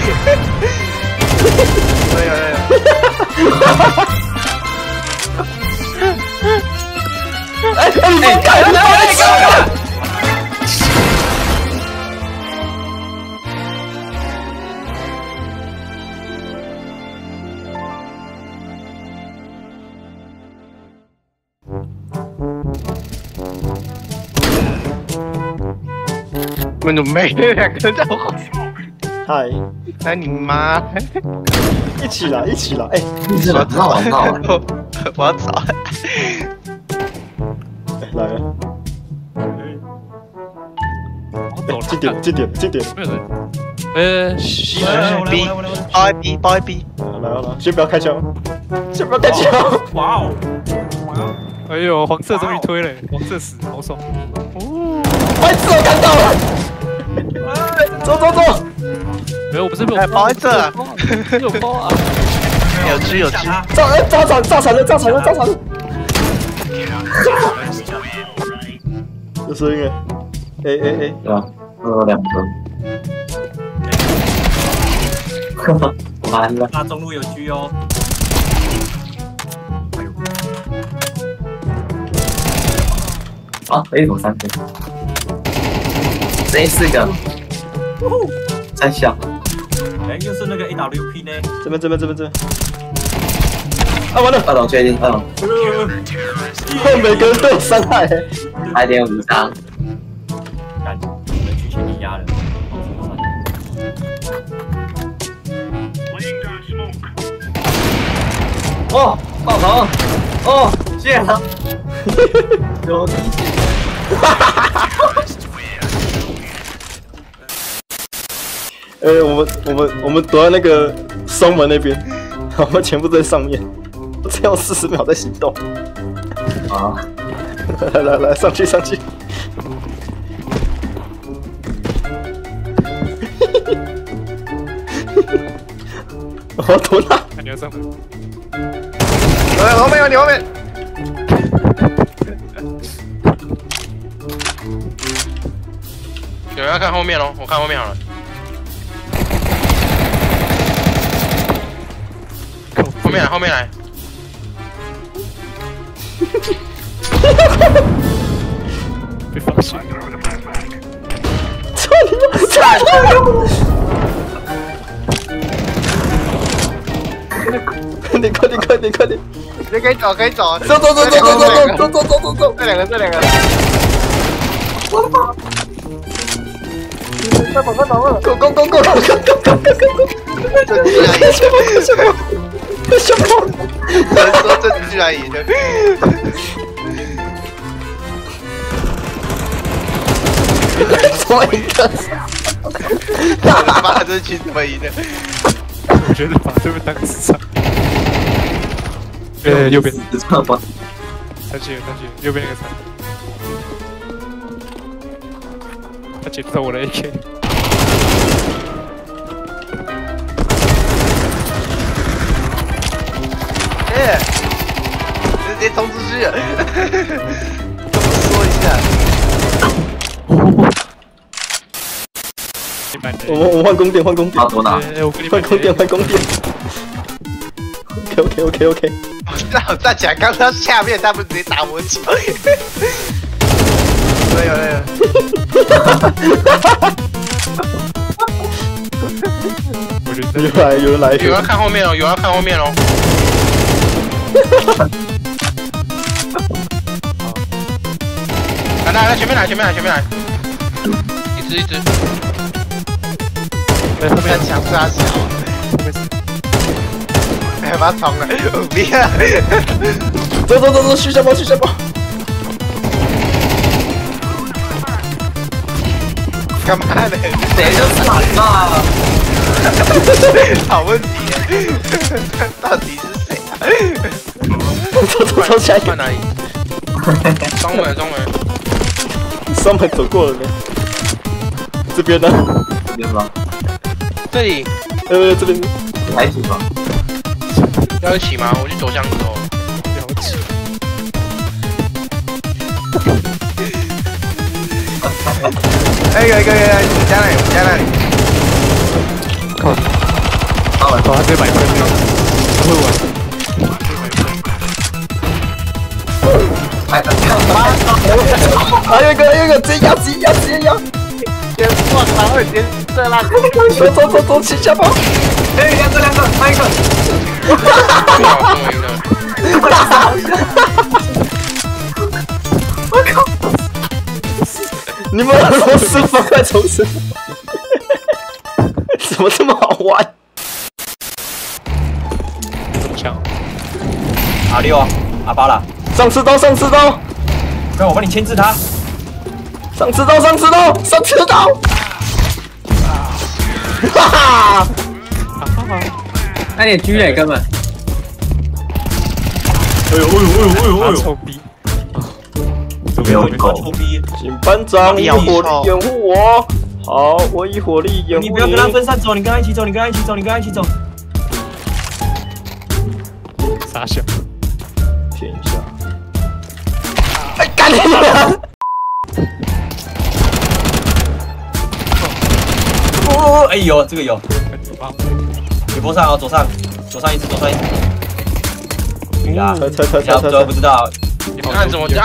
我们怎么没两个人在我？ 嗨， 哎你妈！ 一起来，一起来！哎， 你很闹很闹。 我要走。 来了。近点，近点，近点。 B， 包 B， 包 B。 来了，来，先不要开枪，先不要开枪。 哇哦！ 哎呦，黄色终于推了，黄色死，好爽。 哦，白痴，我看到了。走走走。 没有，我不是被我包在这， 有包啊。 有吃有吃。 炸残了，炸残了，炸残了。有声音哎！哎， 对吧？2个。完了。 那中路有狙哦。 啊，A 组3个。这4个。3小。 哎，又是那个 AWP 呢？ 这边。啊，完了 ！2楼确定，2楼。 每个人都有伤害。 2.5伤。 干，能去前你压了。 哦，爆头！哦，谢了。有。 我们躲在那个松门那边，我们全部在上面，只有40秒在行动。 啊！ 来，上去。我躲哪？ 你要上门。 后面有你后面。有人要看后面喽，我看后面好了。后面来。 被发现。 操你妈！快点！ 你可以走，可以走。 走！这两个。快跑！go！什么？ 说这居然赢了！ 怎么赢的？ 妈，这群怎么赢的？ 我觉得把这边当市场。右边。三七，右边那个残。他捡到我的 AK。 直接冲出去了！说一下。 我们换宫殿。 好，多拿。 换宫殿。OK。 我站起来，刚到下面，他们直接打我脚。 有人来！ 有人看后面哦，来，前面来！一只。后面抢杀小。哎，把他捅了！别！ 走！续下包！ 干嘛呢？ 谁就惨嘛！ 好问题耶！到底是谁啊？ 走起来！ 换哪里？中门走过了呢。这边呢？ 这边吗？ 这里。 这边。 来一起吧。 要一起吗？我去走向之后。 了解。 哎，有一个，我家那里。 靠！ 打完他直接100分了，他会玩。 哎， 还有一个，直接压！ 先放，然后先射烂。 走，起下跑！ 哎，两个，拍一个。 我靠！你们螺丝放快重生，怎么这么好玩？ 这么强？ 阿六啊，阿巴啦， 上刺刀！ 让我帮你牵制他。 上刺刀！哈哈！ 那你狙嘞，哥们。 哎呦！ 臭逼！ 没有狗。 臭逼！ 请班长以火力掩护我。好，我以火力掩护你不要跟他分散走，你跟他一起走。 傻笑。 骗一下。哎，干你娘！ 哦，哎呦，这个有。你波上哦，左上一只。呀，不知道。 按怎么点？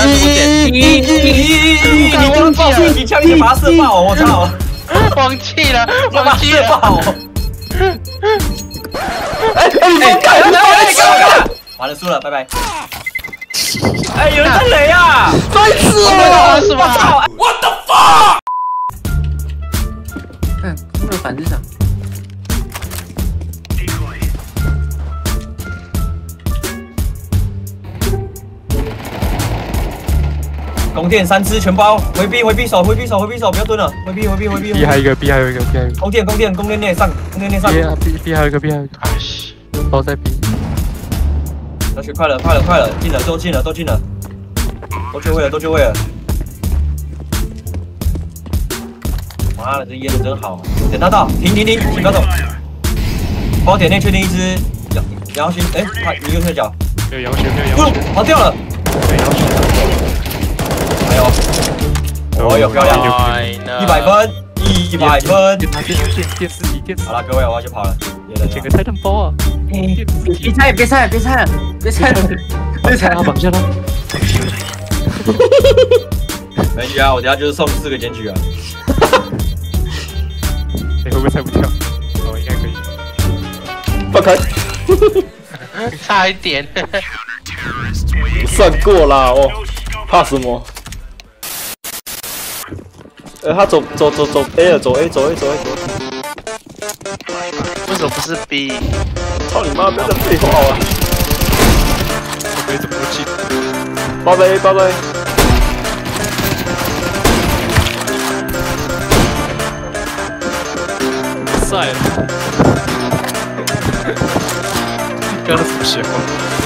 我爆出一枪，你把它射爆！我操！ 忘记了。 爆！完了，输了，拜拜。哎，有人在雷啊！ 白痴哦！ 是吧？ 我的 fuck！ 看，这个反制场。 弓箭3只全包，回避手，不要蹲了，回避。 B 还有一个。 弓箭内上。 B 还有一个。都在 B。 小雪快了，进了，都进了，都就位了。妈的，这烟的真好，等他到，停，不要动。包点内确定一只杨勋，哎，你右侧脚， 没有杨雪， 跑掉了。 没杨雪。 哎呦，漂亮，100分。 电视机。 好了，各位，我要去跑了。 捡个菜蛋包啊！ 别猜了， 绑架他！ 没局啊，我等下就是送4个检举啊。 你会不会猜不跳？哦，应该可以。 放开！ 差一点。 算过啦哦，怕什么？他走 A 了，走 A。 为什么不是 B？ 操你妈！不要再废话了。 没怎么进。 八杯。 晒了。刚刚什么邪话？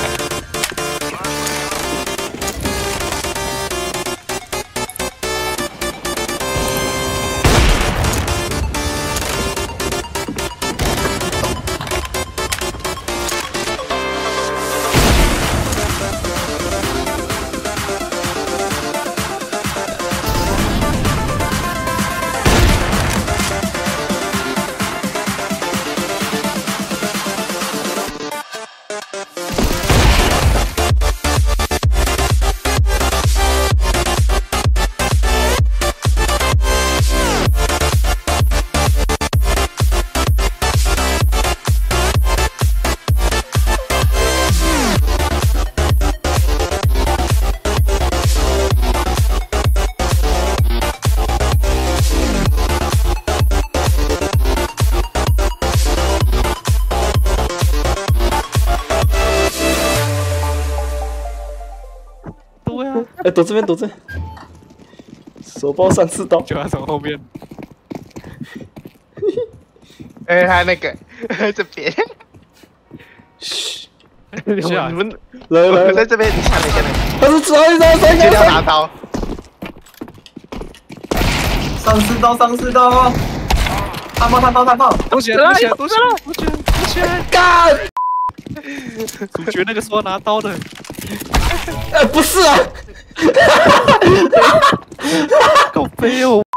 哎，躲这边，手包3次刀， 就要从后面。 哎，他那个这边， 嘘， 你们来， 在这边，你下面， 他是抓一就要拿刀， 上四刀，探炮， 躲起来， 干！ 主角那个说拿刀的， 不是啊， 够飞哦。